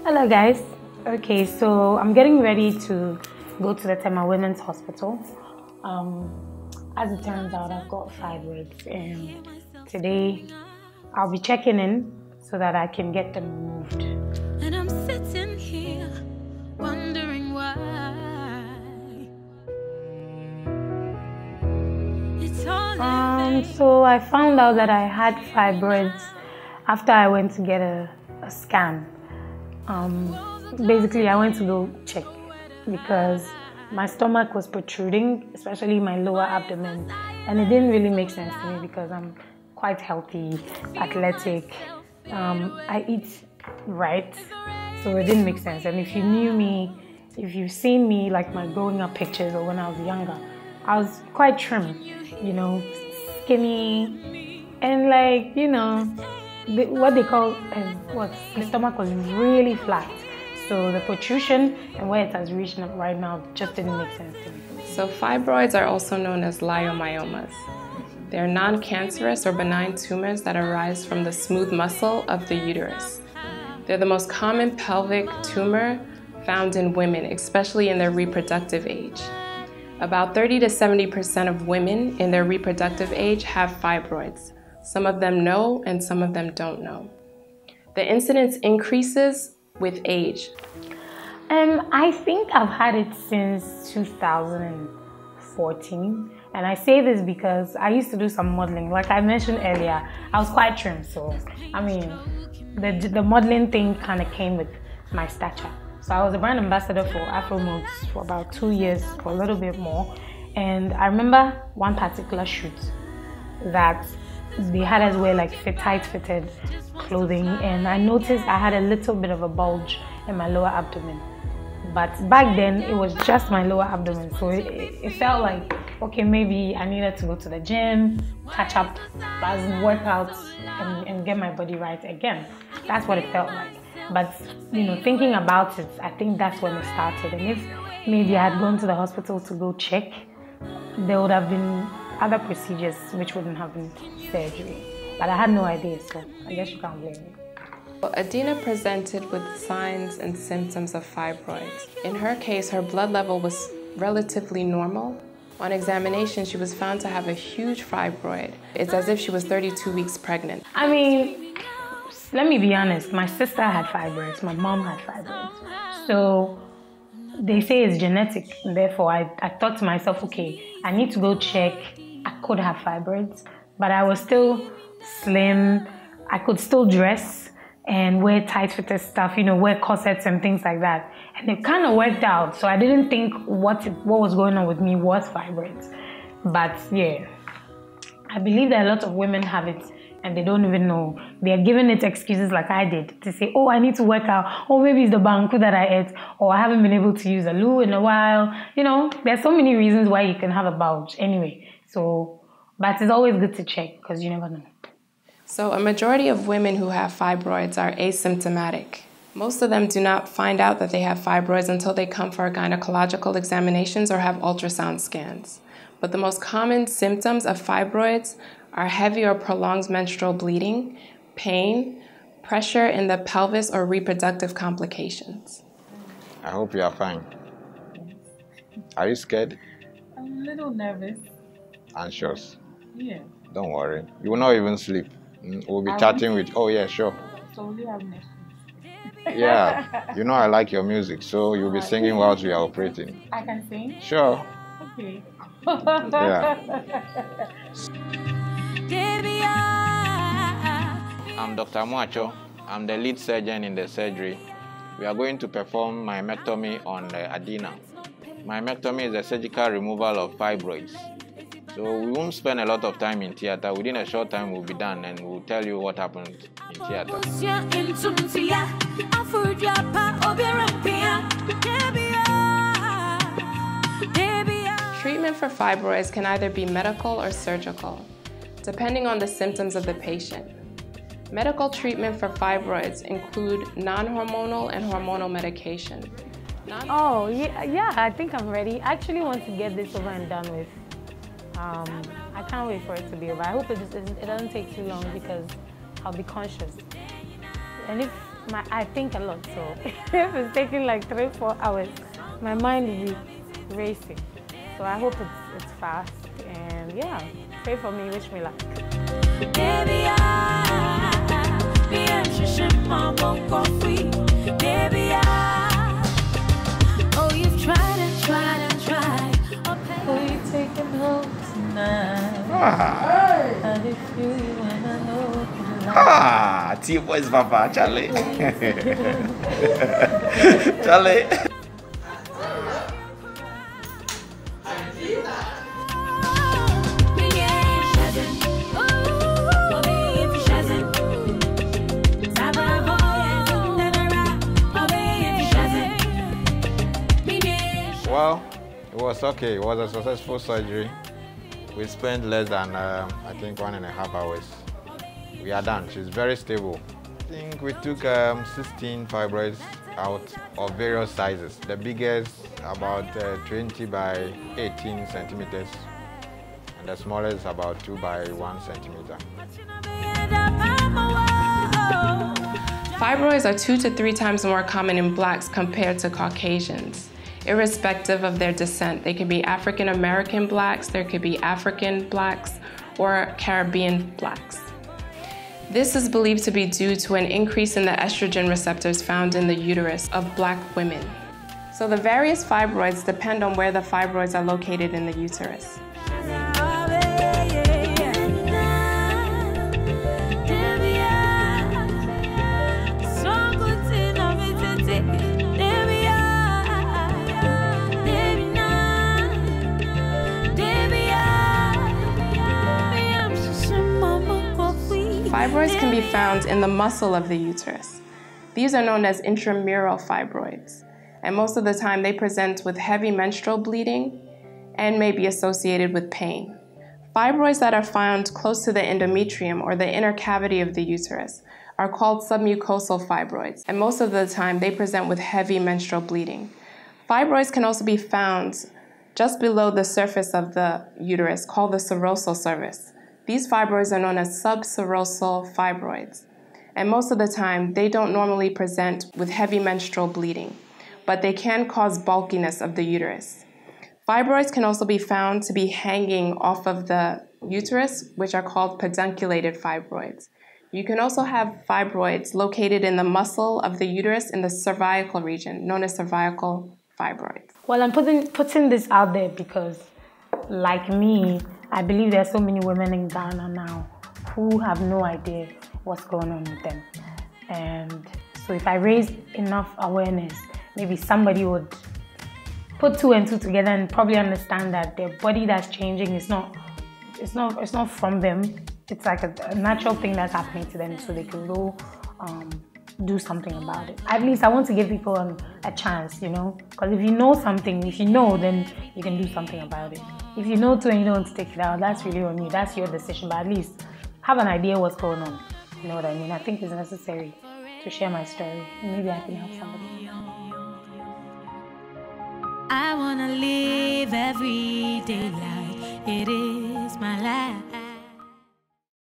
Hello guys. Okay, so I'm getting ready to go to the Tema Women's Hospital. As it turns out, I've got fibroids, and today I'll be checking in so that I can get them removed. And I'm sitting here wondering why. It's all So I found out that I had fibroids after I went to get a scan. Basically, I went to go check because my stomach was protruding, especially my lower abdomen, and it didn't really make sense to me because I'm quite healthy, athletic, I eat right, so it didn't make sense. And if you knew me, if you've seen me, like my growing up pictures or when I was younger, I was quite trim, you know, skinny, and like, you know, what they call, the stomach was really flat. So the protrusion and where it has reached right now just didn't make sense to me. So fibroids are also known as leiomyomas. They're non-cancerous or benign tumors that arise from the smooth muscle of the uterus. They're the most common pelvic tumor found in women, especially in their reproductive age. About 30 to 70% of women in their reproductive age have fibroids. Some of them know and some of them don't know. The incidence increases with age. I think I've had it since 2014. And I say this because I used to do some modeling. Like I mentioned earlier, I was quite trim. So, I mean, the modeling thing kind of came with my stature. So I was a brand ambassador for Afro Modes for about 2 years, or a little bit more. And I remember one particular shoot that they had us wear like tight-fitted clothing, and I noticed I had a little bit of a bulge in my lower abdomen. But back then, it was just my lower abdomen, so it felt like, okay, maybe I needed to go to the gym, catch up, work out, and get my body right again. That's what it felt like. But, you know, thinking about it, I think that's when it started. And if maybe I had gone to the hospital to go check, there would have been other procedures which wouldn't have been surgery. But I had no idea, so I guess you can't blame me. Adina presented with signs and symptoms of fibroids. In her case, her blood level was relatively normal. On examination, she was found to have a huge fibroid. It's as if she was 32 weeks pregnant. I mean, let me be honest, my sister had fibroids, my mom had fibroids. So they say it's genetic, and therefore I thought to myself, okay, I need to go check. I could have fibroids, but I was still slim. I could still dress and wear tight-fitted stuff, you know, wear corsets and things like that. And it kind of worked out. So I didn't think what was going on with me was fibroids. But yeah, I believe that a lot of women have it and they don't even know. They are giving it excuses like I did to say, oh, I need to work out. Or maybe it's the banku that I ate. Or I haven't been able to use a loo in a while. You know, there's so many reasons why you can have a bulge anyway. So, but it's always good to check because you never know. So a majority of women who have fibroids are asymptomatic. Most of them do not find out that they have fibroids until they come for gynecological examinations or have ultrasound scans. But the most common symptoms of fibroids are heavy or prolonged menstrual bleeding, pain, pressure in the pelvis, or reproductive complications. I hope you are fine. Are you scared? I'm a little nervous. Anxious? Yeah. Don't worry. You will not even sleep. We'll be chatting with... Oh, yeah, sure. So we have next. Yeah. You know I like your music, so you'll be singing whilst we are operating. I can sing? Sure. Okay. Yeah. I'm Dr. Muacho. I'm the lead surgeon in the surgery. We are going to perform myomectomy on Adina. Myomectomy is the surgical removal of fibroids. So we won't spend a lot of time in theater. Within a short time we'll be done and we'll tell you what happened in theater. Treatment for fibroids can either be medical or surgical, depending on the symptoms of the patient. Medical treatment for fibroids include non-hormonal and hormonal medication. Oh, yeah, I think I'm ready. I actually want to get this over and done with. I can't wait for it to be over. I hope it doesn't take too long because I'll be conscious. And if I think a lot, so if it's taking like 3-4 hours, my mind will be racing. So I hope it's fast, and yeah, pray for me, wish me luck. Oh, you've tried and tried and tried. Who you taking home tonight? Ah, And if you wanna know what you like. T-Boy's Papa, Charlie. Charlie. Well, it was okay. It was a successful surgery. We spent less than, I think, 1.5 hours. We are done. She's very stable. I think we took 16 fibroids out of various sizes. The biggest, about 20 by 18 centimeters. And the smallest, about 2 by 1 centimeter. Fibroids are 2 to 3 times more common in blacks compared to Caucasians. Irrespective of their descent, they can be African American blacks, there could be African blacks, or Caribbean blacks. This is believed to be due to an increase in the estrogen receptors found in the uterus of black women. So the various fibroids depend on where the fibroids are located in the uterus. Fibroids can be found in the muscle of the uterus. These are known as intramural fibroids, and most of the time they present with heavy menstrual bleeding and may be associated with pain. Fibroids that are found close to the endometrium or the inner cavity of the uterus are called submucosal fibroids, and most of the time they present with heavy menstrual bleeding. Fibroids can also be found just below the surface of the uterus, called the serosal surface. These fibroids are known as subserosal fibroids, and most of the time they don't normally present with heavy menstrual bleeding, but they can cause bulkiness of the uterus. Fibroids can also be found to be hanging off of the uterus, which are called pedunculated fibroids. You can also have fibroids located in the muscle of the uterus in the cervical region, known as cervical fibroids. Well, I'm putting this out there because, like me, I believe there are so many women in Ghana now who have no idea what's going on with them. And so if I raise enough awareness, maybe somebody would put 2 and 2 together and probably understand that their body that's changing is not from them. It's like a natural thing that's happening to them, so they can go do something about it. At least I want to give people a chance, you know, because if you know something, if you know, then you can do something about it. If you know too and you don't take it out, that's really on you. That's your decision, but at least have an idea what's going on. You know what I mean? I think it's necessary to share my story. Maybe I can help somebody. I wanna live every day like it is my life.